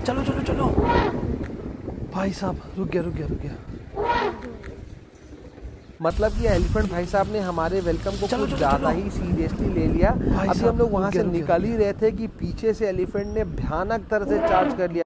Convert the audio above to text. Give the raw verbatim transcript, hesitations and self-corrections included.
चलो चलो चलो। भाई साहब रुक गया रुक गया रुक गया। मतलब कि एलिफेंट भाई साहब ने हमारे वेलकम को कुछ ज़्यादा ही सीरियसली ले लिया। अभी हम लोग वहाँ से निकल ही रहे थे कि पीछे से एलिफेंट ने भयानक तरह से चार्ज कर लिया।